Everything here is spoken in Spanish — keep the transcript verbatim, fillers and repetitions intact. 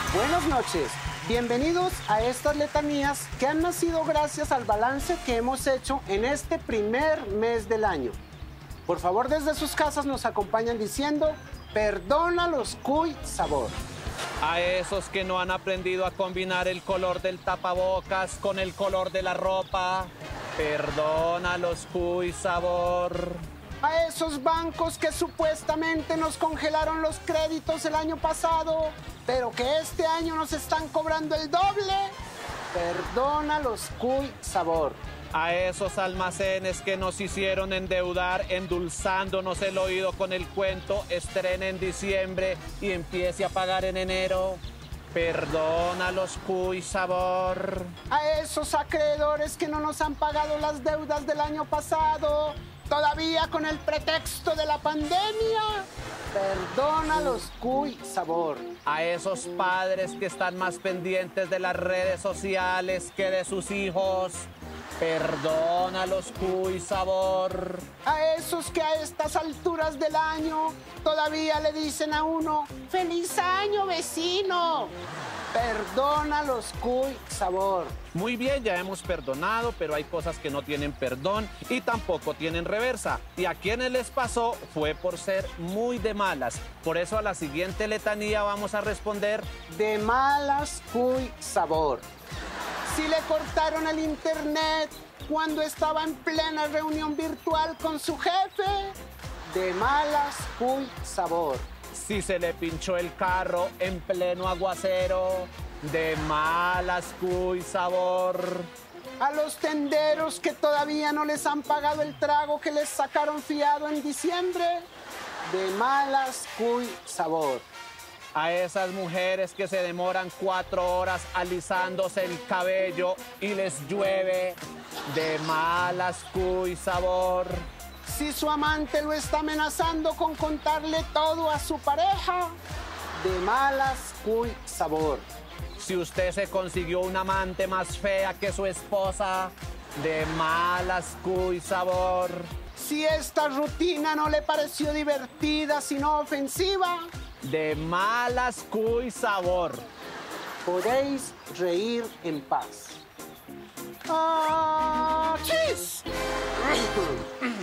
Buenas noches, bienvenidos a estas letanías que han nacido gracias al balance que hemos hecho en este primer mes del año. Por favor, desde sus casas nos acompañan diciendo, perdónalos, cuy, sabor. A esos que no han aprendido a combinar el color del tapabocas con el color de la ropa, perdónalos, cuy, sabor. A esos bancos que supuestamente nos congelaron los créditos el año pasado, pero que este año nos están cobrando el doble, perdónalos, cuy, sabor. A esos almacenes que nos hicieron endeudar endulzándonos el oído con el cuento estrene en diciembre y empiece a pagar en enero, perdónalos, cuy, sabor. A esos acreedores que no nos han pagado las deudas del año pasado, todavía con el pretexto de la pandemia, perdónalos, cuy, sabor. A esos padres que están más pendientes de las redes sociales que de sus hijos, perdónalos, cuy, sabor. A esos que a estas alturas del año todavía le dicen a uno, ¡feliz año, vecino! Perdónalos, cuy, sabor. Muy bien, ya hemos perdonado, pero hay cosas que no tienen perdón y tampoco tienen reversa. Y a quienes les pasó fue por ser muy de malas. Por eso a la siguiente letanía vamos a responder, de malas, cuy, sabor. Si le cortaron el internet cuando estaba en plena reunión virtual con su jefe, de malas, cuy, sabor. Si se le pinchó el carro en pleno aguacero, de malas, cuy, sabor. A los tenderos que todavía no les han pagado el trago que les sacaron fiado en diciembre, de malas, cuy, sabor. A esas mujeres que se demoran cuatro horas alisándose el cabello y les llueve, de malas, cuy, sabor. Si su amante lo está amenazando con contarle todo a su pareja, de malas, cuy, sabor. Si usted se consiguió una amante más fea que su esposa, de malas, cuy, sabor. Si esta rutina no le pareció divertida, sino ofensiva, de malas, cuy, sabor. Podéis reír en paz. ¡Ah, chis!